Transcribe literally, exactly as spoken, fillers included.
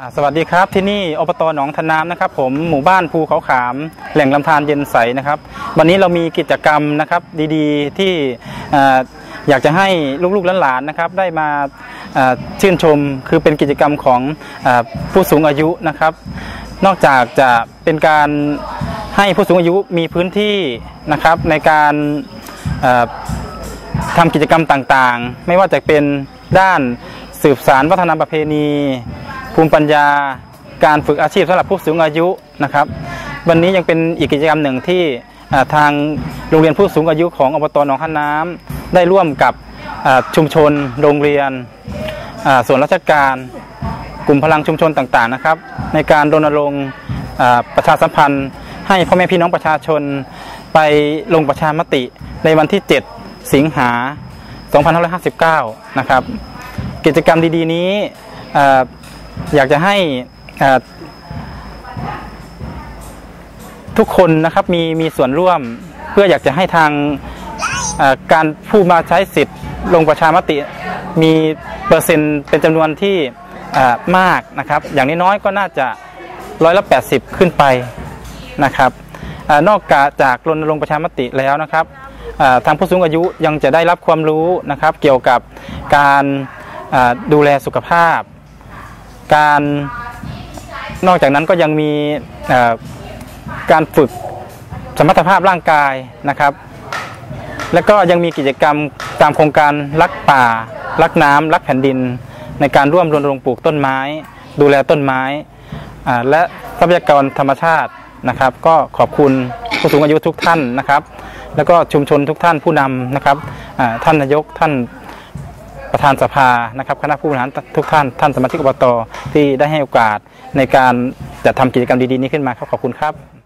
สวัสดีครับที่นี่อบต.หนองทะน้ำนะครับผมหมู่บ้านภูเขาขามแหล่งลำธารเย็นใสนะครับวันนี้เรามีกิจกรรมนะครับดีๆที่อยากจะให้ลูกๆหลานๆนะครับได้มาชื่นชมคือเป็นกิจกรรมของผู้สูงอายุนะครับนอกจากจะเป็นการให้ผู้สูงอายุมีพื้นที่นะครับในการทำกิจกรรมต่างๆไม่ว่าจะเป็นด้านสืบสานวัฒนธรรมประเพณีภูมิปัญญาการฝึกอาชีพสำหรับผู้สูงอายุนะครับวันนี้ยังเป็นอีกกิจกรรมหนึ่งที่ทางโรงเรียนผู้สูงอายุของอบต.หนองทะน้ำได้ร่วมกับชุมชนโรงเรียนส่วนราชการกลุ่มพลังชุมชนต่างๆนะครับในการรณรงค์ประชาสัมพันธ์ให้พ่อแม่พี่น้องประชาชนไปลงประชามติในวันที่เจ็ดสิงหาสองพันห้าร้อยห้าสิบเก้านะครับกิจกรรมดีๆนี้อยากจะให้ทุกคนนะครับมีมีส่วนร่วมเพื่ออยากจะให้ทางการผู้มาใช้สิทธิ์ลงประชามติมีเปอร์เซ็นต์เป็นจำนวนที่มากนะครับอย่างน้อยๆก็น่าจะร้อยละแปดสิบขึ้นไปนะครับนอกจากรณรงค์ประชามติแล้วนะครับทางผู้สูงอายุยังจะได้รับความรู้นะครับเกี่ยวกับการดูแลสุขภาพการนอกจากนั้นก็ยังมีการฝึกสมรรถภาพร่างกายนะครับและก็ยังมีกิจกรรมตามโครงการรักป่ารักน้ำรักแผ่นดินในการร่วมรณรงค์ปลูกต้นไม้ดูแลต้นไม้และทรัพยากรธรรมชาตินะครับก็ขอบคุณผู้สูงอายุทุกท่านนะครับแล้วก็ชุมชนทุกท่านผู้นำนะครับท่านนายกท่านประธานสภานะครับคณะผู้บริหารทุกท่านท่านสมาชิกอบต.ที่ได้ให้โอกาสในการจัดทำกิจกรรมดีๆนี้ขึ้นมาครับขอบคุณครับ